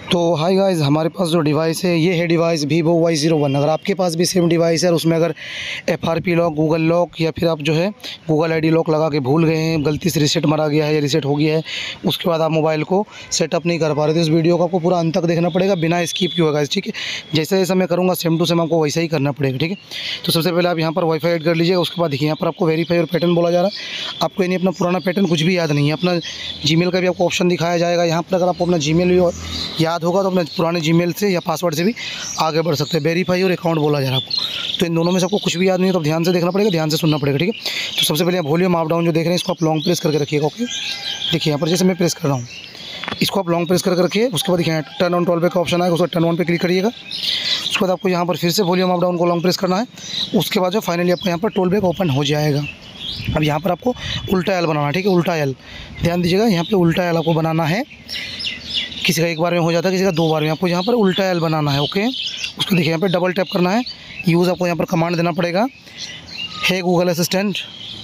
तो hi guys, हमारे पास जो डिवाइस है ये है डिवाइस Vivo Y01। अगर आपके पास भी सेम डिवाइस है और उसमें अगर FRP लॉक, गूगल लॉक या फिर आप जो है गूगल ID लॉक लगा के भूल गए हैं, गलती से रीसेट मारा गया है या रीसेट हो गया है, उसके बाद आप मोबाइल को सेटअप नहीं कर पा रहे, तो इस वीडियो को आपको पूरा अंत तक देखना पड़ेगा, बिना स्किप किए होगा। ठीक है, जैसे जैसा मैं करूँगा सेम टू सेम आपको वैसा ही करना पड़ेगा। ठीक है, तो सबसे पहले आप यहाँ पर वाईफाई ऐड कर लीजिएगा। उसके बाद देखिए यहाँ पर आपको वेरीफाई और पैटर्न बोला जा रहा है। आपको यानी अपना पुराना पैटर्न कुछ भी याद नहीं है, अपना जीमेल का भी आपको ऑप्शन दिखाया जाएगा। यहाँ पर अगर आपको अपना जीमेल याद होगा तो अपने पुराने जीमेल से या पासवर्ड से भी आगे बढ़ सकते हैं। वेरीफाई और अकाउंट बोला जा रहा है आपको, तो इन दोनों में से आपको कुछ भी याद नहीं है तो ध्यान से देखना पड़ेगा, ध्यान से सुनना पड़ेगा। ठीक है, तो सबसे पहले आप वॉल्यूम अप डाउन जो देख रहे हैं इसको आप लॉन्ग प्रेस करके रखिएगा। ओके, देखिए यहाँ पर जैसे मैं प्रेस कर रहा हूँ, इसको आप लॉन्ग प्रेस करके रखिए। उसके बाद देखिए टर्न ऑन टॉल बैक का ऑप्शन आएगा, उसको टर्न ऑन पे क्लिक करिएगा। उसके बाद आपको यहाँ पर फिर से वॉल्यूम अप डाउन को लॉन्ग प्रेस करना है। उसके बाद जो फाइनली आपको यहाँ पर टोल बैक ओपन हो जाएगा। अब यहाँ पर आपको उल्टा एल बनाना है। ठीक है, उल्टा एल ध्यान दीजिएगा, यहाँ पे उल्टा एल आपको बनाना है। किसी का एक बार में हो जाता है, किसी का दो बार में, आपको यहाँ पर उल्टा एल बनाना है। ओके, उसको देखिए यहाँ पे डबल टैप करना है। यूज़ आपको यहाँ पर कमांड देना पड़ेगा, हे गूगल असिस्टेंट।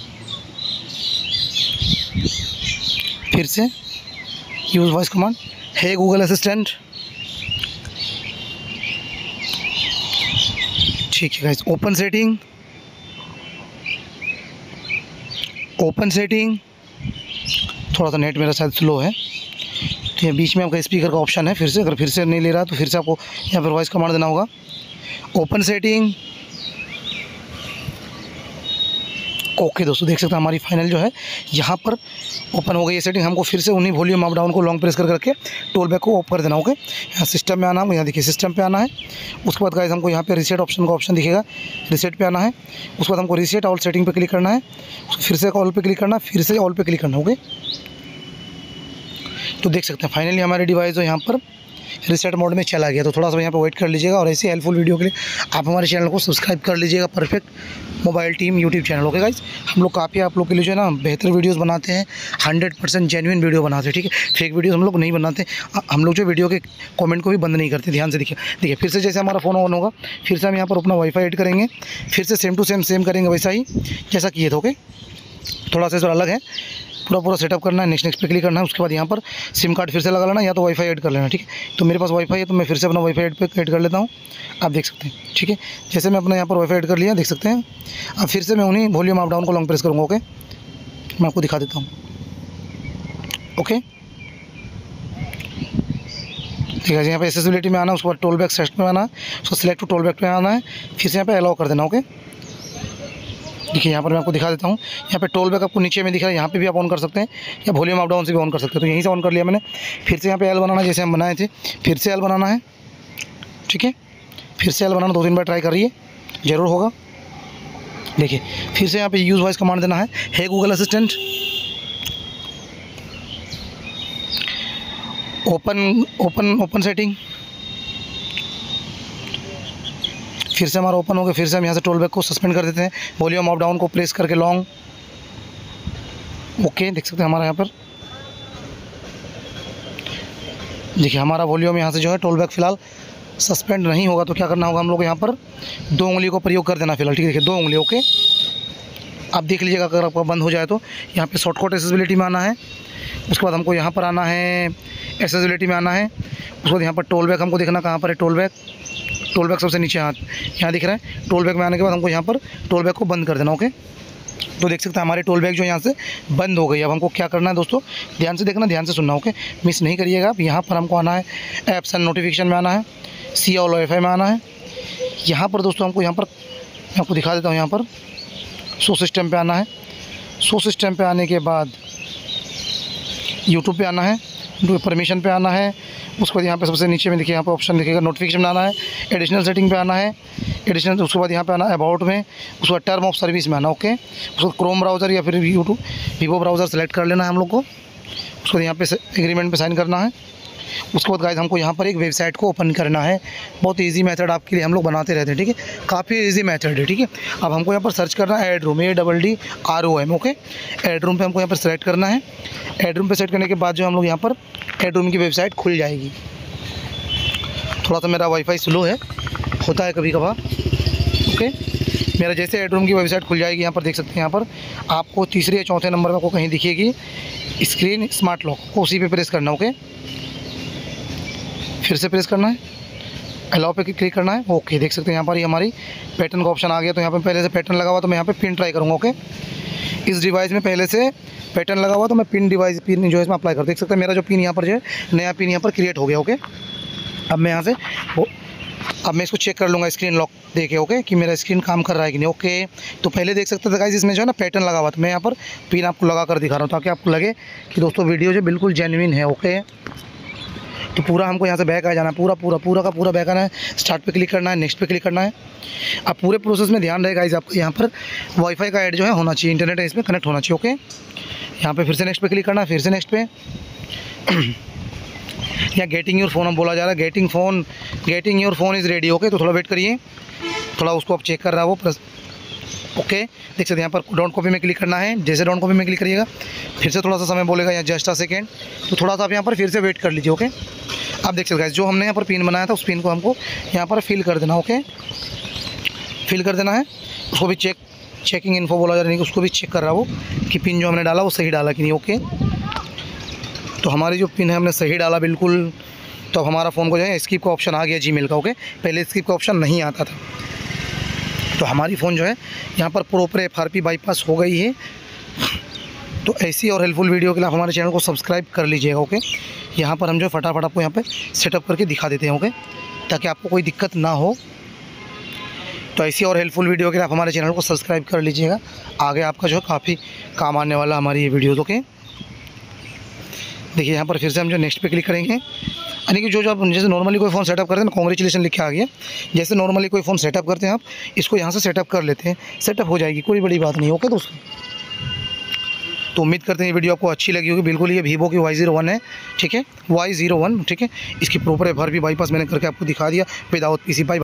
फिर से use voice command, hey Google assistant. ठीक है guys, open setting, open setting. थोड़ा सा नेट मेरा शायद स्लो है, तो ये बीच में आपका स्पीकर का ऑप्शन है। फिर से अगर फिर से नहीं ले रहा तो फिर से आपको यहाँ पर वॉइस कमांड देना होगा, ओपन सेटिंग। ओके दोस्तों, देख सकते हैं हमारी फाइनल जो है यहाँ पर ओपन हो गई है सेटिंग। हमको फिर से उन्हीं वॉल्यूम अप डाउन को लॉन्ग प्रेस करके रखे टोल बैक को ऑफ कर देना। ओके, यहाँ सिस्टम में आना है, यहाँ देखिए सिस्टम पे आना है। उसके बाद गाइस हमको यहाँ पे रीसेट ऑप्शन का ऑप्शन दिखेगा, रीसेट पे आना है। उसके बाद हमको रीसेट ऑल सेटिंग पे क्लिक करना है, फिर से ऑल पे क्लिक करना है, फिर से ऑल पे क्लिक करना है। ओके, तो देख सकते हैं फाइनली हमारे डिवाइस जो यहाँ पर रीसेट मोड में चला गया। तो थोड़ा सा यहाँ पे वेट कर लीजिएगा और ऐसी हेल्पफुल वीडियो के लिए आप हमारे चैनल को सब्सक्राइब कर लीजिएगा, perfect mobile team YouTube channel. Okay guys, हम लोग काफ़ी आप लोग के लिए जो है ना बेहतर वीडियोस बनाते हैं, 100% जेन्युइन वीडियो बनाते हैं। ठीक है, फेक वीडियोस हम लोग नहीं बनाते। हम लोग जो वीडियो के कमेंट को भी बंद नहीं करते। ध्यान से देखिए फिर से जैसे हमारा फ़ोन ऑन होगा, फिर से हम यहाँ पर अपना वाईफाई ऐड करेंगे, फिर से सेम टू सेम करेंगे वैसा ही जैसा किए थे। ओके, थोड़ा सा अलग है, पूरा सेटअप करना है। नेक्स्ट पे क्लिक करना है। उसके बाद यहाँ पर सिम कार्ड फिर से लगा लेना या तो वाईफाई ऐड कर लेना। ठीक है, तो मेरे पास वाईफाई है तो मैं फिर से अपना वाईफाई ऐड कर लेता हूँ। आप देख सकते हैं। ठीक है, जैसे मैं अपना यहाँ पर वाईफाई ऐड कर लिया, देख सकते हैं। अब फिर से मैं उन्हीं वॉल्यूम अप डाउन को लॉन्ग प्रेस करूँगा। ओके, मैं आपको दिखा देता हूँ। ओके, ठीक है, यहाँ पर एक्सेसिबिलिटी में आना है। उसके बाद टोल बैक सेक्शन में आना है, उसको सिलेक्ट टू टोल बैक में आना है, फिर से यहाँ पर अलाउ कर देना। ओके, देखिए यहाँ पर मैं आपको दिखा देता हूँ। यहाँ पे टोल बैक आपको नीचे में दिख रहा है, यहाँ पे भी आप ऑन कर सकते हैं या वॉल्यूम अप डाउन से भी ऑन कर सकते हैं। तो यहीं से ऑन कर लिया मैंने। फिर से यहाँ पे एल बनाना, जैसे हम बनाए थे, फिर से एल बनाना है। ठीक है, फिर से एल बनाना 2-3 बार ट्राई करिए, ज़रूर होगा। देखिए फिर से यहाँ पे यूज़ वॉइस कमांड देना है, hey Google assistant. Open setting. फिर से हमारा ओपन हो गया। फिर से हम यहाँ से टोल बैक को सस्पेंड कर देते हैं, वॉल्यूम अप डाउन को प्रेस करके लॉन्ग। ओके, देख सकते हैं हमारा यहाँ पर देखिए हमारा वॉल्यूम यहाँ से जो है टोल बैक फिलहाल सस्पेंड नहीं होगा। तो क्या करना होगा, हम लोग यहाँ पर 2 उंगली को प्रयोग कर देना फिलहाल। ठीक है, देखिए 2 उंगली। ओके, आप देख लीजिएगा अगर आपका बंद हो जाए तो यहाँ पे शॉर्टकट एक्सेसिबिलिटी में आना है। उसके बाद हमको यहाँ पर आना है, एक्सेसिबिलिटी में आना है। उसके बाद यहाँ पर टोल बैक हमको देखना कहाँ पर है, टोल बैक सबसे नीचे यहाँ दिख रहा है। टोल बैक में आने के बाद हमको यहाँ पर टोल बैक को बंद कर देना। ओके, तो देख सकते हैं हमारे टोल बैक जो यहाँ से बंद हो गई। अब हमको क्या करना है दोस्तों, ध्यान से देखना, ध्यान से सुनना। ओके, मिस नहीं करिएगा। अब यहाँ पर हमको आना है ऐप्स एंड नोटिफिकेशन में आना है, सी ऑल वाईफाई में आना है। यहाँ पर दोस्तों हमको यहाँ पर मैं आपको दिखा देता हूँ, यहाँ पर शो सिस्टम पे आना है। शो सिस्टम पे आने के बाद यूट्यूब पे आना है, परमिशन पे आना है। उसके बाद यहाँ पे सबसे नीचे में देखिए यहाँ पे ऑप्शन दिखेगा, नोटिफिकेशन में आना है, एडिशनल सेटिंग पे आना है, एडिशनल। उसके बाद यहाँ पे आना है अबाउट में, उसके बाद टर्म ऑफ सर्विस में आना। ओके, उसको क्रोम ब्राउज़र या फिर यूट्यूब वीवो ब्राउज़र सेलेक्ट कर लेना है हम लोग को। उसको यहाँ पे एग्रीमेंट पे साइन करना है। उसके बाद गाइस हमको यहाँ पर एक वेबसाइट को ओपन करना है। बहुत इजी मेथड आपके लिए हम लोग बनाते रहते हैं। ठीक है, काफ़ी इजी मेथड है। ठीक है, अब हमको यहाँ पर सर्च करना है add ROM, ADDROM। Okay, add ROM पे हमको यहाँ पर सेलेक्ट करना है। एड रूम पे सेलेक्ट करने के बाद जो हम लोग यहाँ पर एड रूम की वेबसाइट खुल जाएगी। थोड़ा सा मेरा वाईफाई स्लो है, होता है कभी कभार। ओके, मेरा जैसे एड रूम की वेबसाइट खुल जाएगी, यहाँ पर देख सकते हैं, यहाँ पर आपको तीसरे या चौथे नंबर में आपको कहीं दिखेगी स्क्रीन स्मार्ट लॉक, उसी पे प्रेस करना। ओके, फिर से प्रेस करना है, अलाउ पे क्लिक करना है। ओके, देख सकते हैं यहाँ पर ये हमारी पैटर्न का ऑप्शन आ गया। तो यहाँ पे पहले से पैटर्न लगा हुआ, तो मैं यहाँ पे पिन ट्राई करूँगा। ओके, इस डिवाइस में पहले से पैटर्न लगा हुआ, तो मैं पिन जो है इसमें अप्लाई कर, देख सकते हैं मेरा जो पिन यहाँ पर जो है नया पिन यहाँ पर क्रिएट हो गया। ओके, अब मैं यहाँ से अब मैं इसको चेक कर लूँगा स्क्रीन लॉक देके। ओके, कि मेरा स्क्रीन काम कर रहा है कि नहीं। ओके, तो पहले देख सकते थे गाइस इसमें जो है ना पैटर्न लगा हुआ था। मैं यहाँ पर पिन आपको लगा कर दिखा रहा हूँ ताकि आपको लगे कि दोस्तों वीडियो जो बिल्कुल जेन्युइन है। ओके, तो पूरा हमको यहाँ से बैक आ जाना है, पूरा का पूरा बैक आना है। स्टार्ट पे क्लिक करना है, नेक्स्ट पे क्लिक करना है। अब पूरे प्रोसेस में ध्यान रहेगा गाइस आपको यहाँ पर वाईफाई का ऐड जो है होना चाहिए, इंटरनेट है इसमें कनेक्ट होना चाहिए। ओके, यहाँ पे फिर से नेक्स्ट पे क्लिक करना है, फिर से नेक्स्ट पे या गेटिंग योर फ़ोन हम बोला जा रहा है, getting your phone is ready. Okay, तो थोड़ा वेट करिए, थोड़ा उसको आप चेक कर रहा है वो प्लस। ओके, देख सकते हैं यहाँ पर डोंट कॉपी में क्लिक करना है। जैसे डोंट कॉपी में क्लिक करिएगा फिर से थोड़ा सा समय बोलेगा या जस्ट अ सेकेंड, तो थोड़ा सा आप यहाँ पर फिर से वेट कर लीजिए। ओके, आप देख सकते हैं जो हमने यहाँ पर पिन बनाया था उस पिन को हमको यहाँ पर फिल कर देना। ओके, फिल कर देना है। उसको भी चेकिंग इन्फो बोला जा रहा है, उसको भी चेक कर रहा है वो कि पिन जो हमने डाला वो सही डाला कि नहीं। ओके, तो हमारी जो पिन है हमने सही डाला बिल्कुल। तो अब हमारा फ़ोन को जो है स्किप का ऑप्शन आ गया जीमेल का। ओके, पहले स्किप का ऑप्शन नहीं आता था। तो हमारी फ़ोन जो है यहाँ पर प्रॉपर FRP बाईपास हो गई है। तो ऐसी और हेल्पफुल वीडियो के लिए आप हमारे चैनल को सब्सक्राइब कर लीजिएगा। ओके, यहाँ पर हम जो फटाफट आपको यहाँ पे सेटअप करके दिखा देते हैं। ओके, ताकि आपको कोई दिक्कत ना हो। तो ऐसी और हेल्पफुल वीडियो के लिए आप हमारे चैनल को सब्सक्राइब कर लीजिएगा। आगे आपका जो है काफ़ी काम आने वाला हमारी ये वीडियोज़। ओके, देखिए यहाँ पर फिर से हम जो नेक्स्ट पे क्लिक करेंगे, यानी कि जो आप जैसे नॉर्मली कोई फ़ोन सेटअप करते हैं ना, कॉन्ग्रेचुलेसन लिख के आ गया। जैसे नॉर्मली कोई फ़ोन सेटअप करते हैं आप इसको यहाँ से सेटअप कर लेते हैं, सेटअप हो जाएगी, कोई बड़ी बात नहीं। ओके दोस्तों, तो उम्मीद करते हैं ये वीडियो आपको अच्छी लगी होगी। बिल्कुल ये वीवो की Y01 है, ठीक है, Y01, ठीक है। इसकी प्रॉपर FRP बाईपास मैंने करके आपको दिखा दिया विदाउट PC। बाय।